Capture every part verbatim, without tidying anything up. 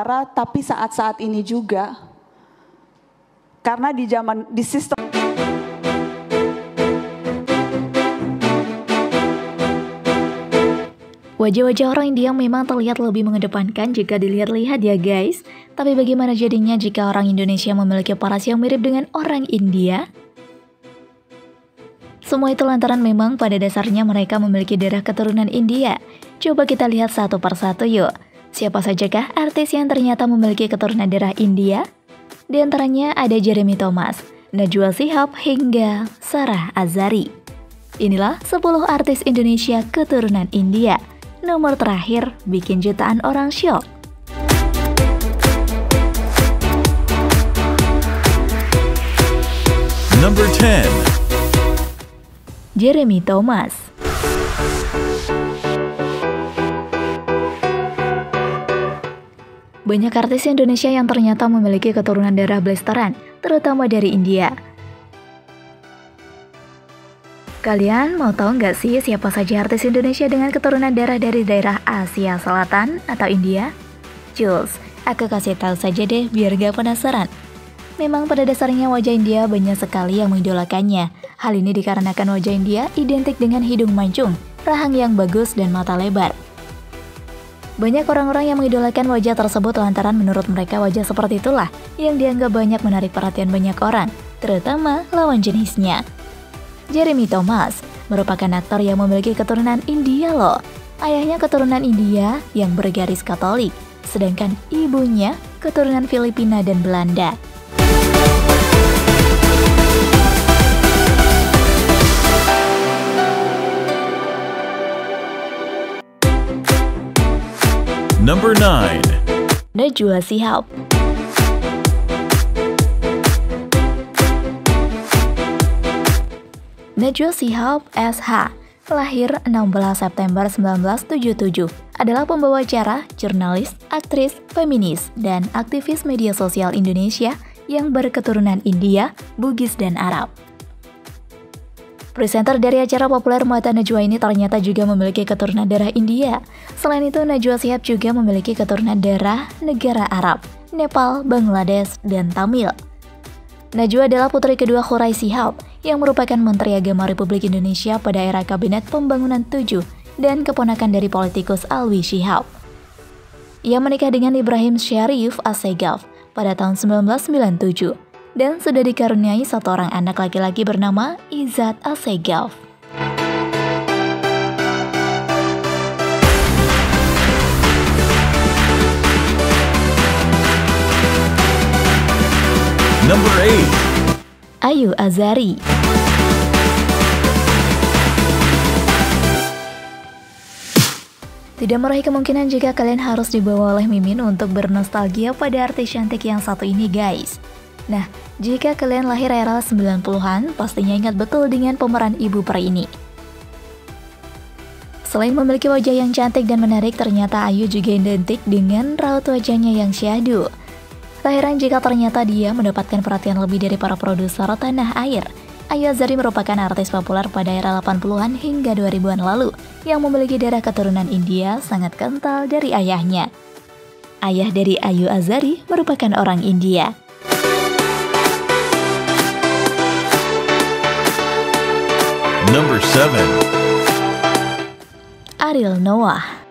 Tapi saat-saat ini juga, karena di zaman di sistem wajah-wajah orang India memang terlihat lebih mengedepankan jika dilihat-lihat ya guys. Tapi bagaimana jadinya jika orang Indonesia memiliki paras yang mirip dengan orang India? Semua itu lantaran memang pada dasarnya mereka memiliki darah keturunan India. Coba kita lihat satu persatu yuk. Siapa sajakah artis yang ternyata memiliki keturunan darah India? Di antaranya ada Jeremy Thomas, Najwa Shihab, hingga Sarah Azhari. Inilah sepuluh artis Indonesia keturunan India. Nomor terakhir bikin jutaan orang syok. Number ten. Jeremy Thomas. Banyak artis Indonesia yang ternyata memiliki keturunan darah blasteran, terutama dari India. Kalian mau tahu nggak sih siapa saja artis Indonesia dengan keturunan darah dari daerah Asia Selatan atau India? Cus, aku kasih tahu saja deh biar gak penasaran. Memang pada dasarnya wajah India banyak sekali yang mengidolakannya. Hal ini dikarenakan wajah India identik dengan hidung mancung, rahang yang bagus, dan mata lebar. Banyak orang-orang yang mengidolakan wajah tersebut lantaran menurut mereka wajah seperti itulah yang dianggap banyak menarik perhatian banyak orang, terutama lawan jenisnya. Jeremy Thomas merupakan aktor yang memiliki keturunan India loh. Ayahnya keturunan India yang bergaris Katolik, sedangkan ibunya keturunan Filipina dan Belanda. Number nine. Najwa Shihab. Najwa Shihab S H lahir enam belas September seribu sembilan ratus tujuh puluh tujuh, adalah pembawa acara, jurnalis, aktris, feminis, dan aktivis media sosial Indonesia yang berketurunan India, Bugis, dan Arab. Presenter dari acara populer Mata Najwa ini ternyata juga memiliki keturunan darah India. Selain itu, Najwa Shihab juga memiliki keturunan darah negara Arab, Nepal, Bangladesh, dan Tamil. Najwa adalah putri kedua Khourai Shihab, yang merupakan Menteri Agama Republik Indonesia pada era Kabinet Pembangunan tujuh dan keponakan dari politikus Alwi Shihab. Ia menikah dengan Ibrahim Syarif Assegaf pada tahun seribu sembilan ratus sembilan puluh tujuh dan sudah dikaruniai satu orang anak laki-laki bernama Izzat Assegaf. Number eight. Ayu Azhari. Tidak meraih kemungkinan jika kalian harus dibawa oleh Mimin untuk bernostalgia pada artis cantik yang satu ini guys. Nah, jika kalian lahir era sembilan puluhan, pastinya ingat betul dengan pemeran ibu peri ini. Selain memiliki wajah yang cantik dan menarik, ternyata Ayu juga identik dengan raut wajahnya yang syahdu. Tak heran jika ternyata dia mendapatkan perhatian lebih dari para produser tanah air. Ayu Azhari merupakan artis populer pada era delapan puluhan hingga dua ribuan lalu yang memiliki darah keturunan India sangat kental dari ayahnya. Ayah dari Ayu Azhari merupakan orang India. Number seven. Ariel Noah.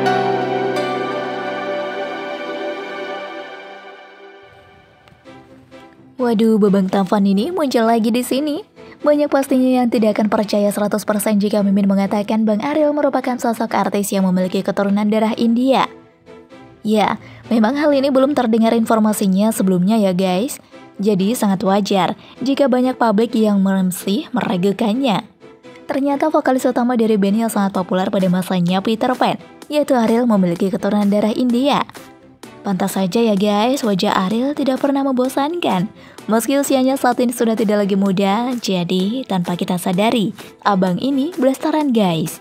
Waduh, babang tampan ini muncul lagi di sini. Banyak pastinya yang tidak akan percaya seratus persen jika Mimin mengatakan Bang Ariel merupakan sosok artis yang memiliki keturunan darah India. Ya, memang hal ini belum terdengar informasinya sebelumnya ya guys. Jadi sangat wajar jika banyak publik yang masih meragukannya. Ternyata vokalis utama dari band yang sangat populer pada masanya, Peter Pan, yaitu Ariel, memiliki keturunan darah India. Pantas saja ya guys, wajah Ariel tidak pernah membosankan. Meski usianya saat ini sudah tidak lagi muda, jadi tanpa kita sadari, abang ini blasteran guys.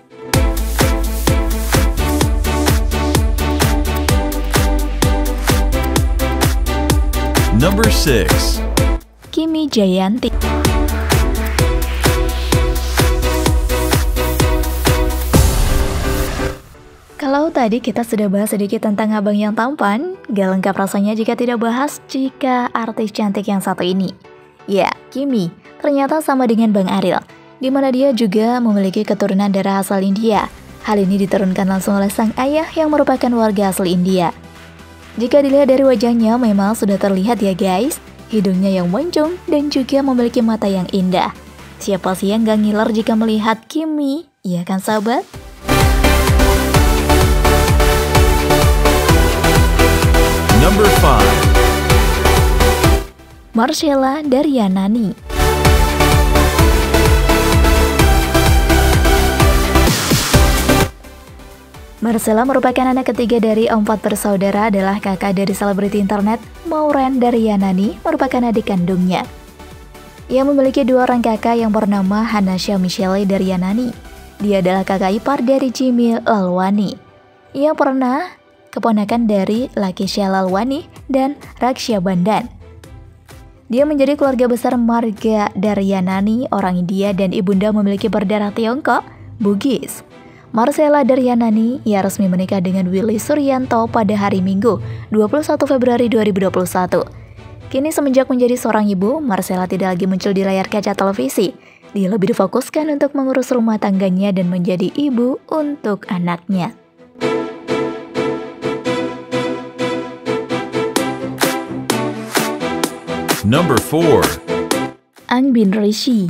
Number six. Kimi Jayanti. Kalau tadi kita sudah bahas sedikit tentang abang yang tampan. Gak lengkap rasanya jika tidak bahas jika artis cantik yang satu ini. Ya, Kimi, ternyata sama dengan Bang Ariel, di mana dia juga memiliki keturunan darah asal India. Hal ini diturunkan langsung oleh sang ayah yang merupakan warga asli India. Jika dilihat dari wajahnya memang sudah terlihat ya guys, hidungnya yang moncong dan juga memiliki mata yang indah. Siapa sih yang gak ngiler jika melihat Kimi, iya kan sahabat? Number five. Marcella Daryanani. Marcella merupakan anak ketiga dari empat bersaudara, adalah kakak dari selebriti internet Maureen Daryanani, merupakan adik kandungnya. Ia memiliki dua orang kakak yang bernama Hanasha Michelle Daryanani. Dia adalah kakak ipar dari Jimmy Lalwani. Ia pernah keponakan dari Lakesha Lalwani dan Raksha Bandan. Dia menjadi keluarga besar marga Daryanani, orang India, dan ibunda memiliki berdarah Tiongkok, Bugis. Marcella Daryanani, ia resmi menikah dengan Willy Suryanto pada hari Minggu, dua puluh satu Februari dua ribu dua puluh satu. Kini semenjak menjadi seorang ibu, Marcella tidak lagi muncul di layar kaca televisi. Dia lebih difokuskan untuk mengurus rumah tangganya dan menjadi ibu untuk anaknya. Number four. Angbin Rishi.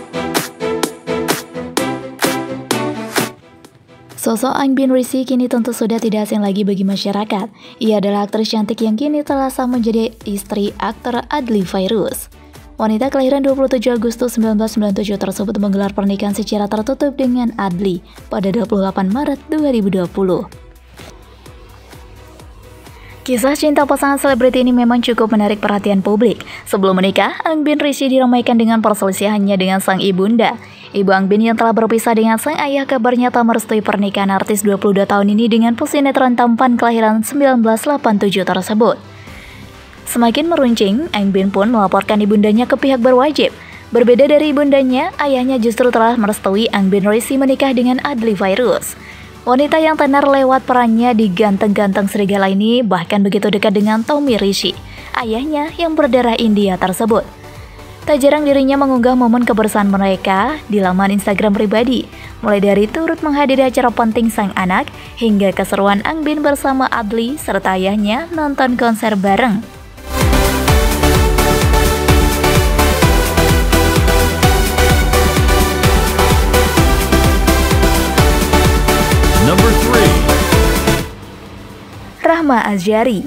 Sosok Angbin Rishi kini tentu sudah tidak asing lagi bagi masyarakat. Ia adalah aktris cantik yang kini telah sah menjadi istri aktor Adly Fairuz. Wanita kelahiran dua puluh tujuh Agustus seribu sembilan ratus sembilan puluh tujuh tersebut menggelar pernikahan secara tertutup dengan Adly pada dua puluh delapan Maret dua ribu dua puluh. Kisah cinta pasangan selebriti ini memang cukup menarik perhatian publik. Sebelum menikah, Angbin Rishi diramaikan dengan perselisihannya dengan sang ibunda. Ibu Angbin yang telah berpisah dengan sang ayah kabarnya tak merestui pernikahan artis dua puluh dua tahun ini dengan pesinetron tampan kelahiran seribu sembilan ratus delapan puluh tujuh tersebut. Semakin meruncing, Angbin pun melaporkan ibundanya ke pihak berwajib. Berbeda dari ibundanya, ayahnya justru telah merestui Angbin Rishi menikah dengan Adly Fairuz. Wanita yang tenar lewat perannya di Ganteng-Ganteng Serigala ini bahkan begitu dekat dengan Tommy Rishi, ayahnya yang berdarah India tersebut. Tak jarang dirinya mengunggah momen kebersamaan mereka di laman Instagram pribadi, mulai dari turut menghadiri acara penting sang anak, hingga keseruan Angbin bersama Adly serta ayahnya nonton konser bareng. Number three. Rahma Azhari.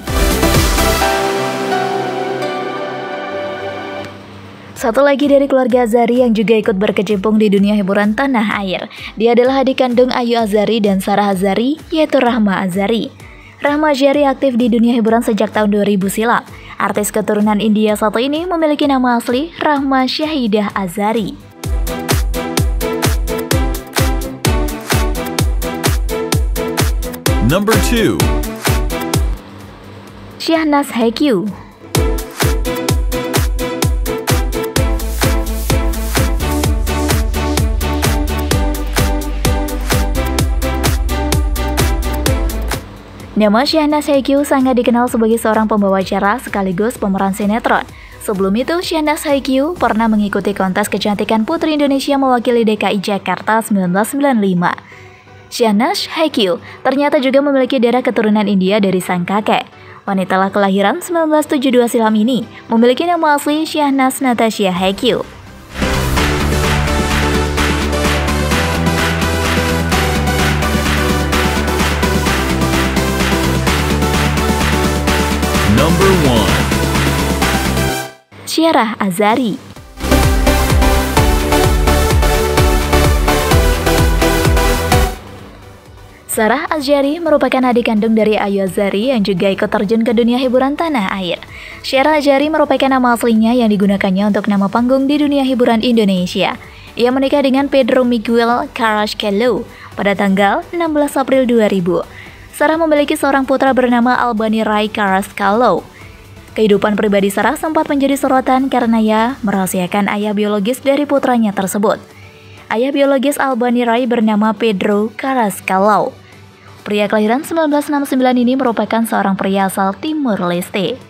Satu lagi dari keluarga Azhari yang juga ikut berkecimpung di dunia hiburan tanah air. Dia adalah adik kandung Ayu Azhari dan Sarah Azhari, yaitu Rahma Azhari. Rahma Azhari aktif di dunia hiburan sejak tahun dua ribu silam. Artis keturunan India satu ini memiliki nama asli Rahma Shahidah Azhari. Number two. Shahnaz Haikyu. Nama Shahnaz Haikyu sangat dikenal sebagai seorang pembawa acara sekaligus pemeran sinetron. Sebelum itu, Shahnaz Haikyu pernah mengikuti kontes kecantikan Putri Indonesia mewakili D K I Jakarta seribu sembilan ratus sembilan puluh lima. Shahnaz Haikyu ternyata juga memiliki darah keturunan India dari sang kakek. Wanita kelahiran seribu sembilan ratus tujuh puluh dua silam ini memiliki nama asli Shahnaz Natasha Haikyu. Number one. Syarah Azhari. Sarah Azhari merupakan adik kandung dari Ayu Azhari yang juga ikut terjun ke dunia hiburan tanah air. Syarah Azhari merupakan nama aslinya yang digunakannya untuk nama panggung di dunia hiburan Indonesia. Ia menikah dengan Pedro Miguel Carrasquillo pada tanggal enam belas April dua ribu. Sarah memiliki seorang putra bernama Albani Ray Carrasquillo. Kehidupan pribadi Sarah sempat menjadi sorotan karena ia merahasiakan ayah biologis dari putranya tersebut. Ayah biologis Albani Ray bernama Pedro Carrasquillo. Pria kelahiran seribu sembilan ratus enam puluh sembilan ini merupakan seorang pria asal Timur Leste.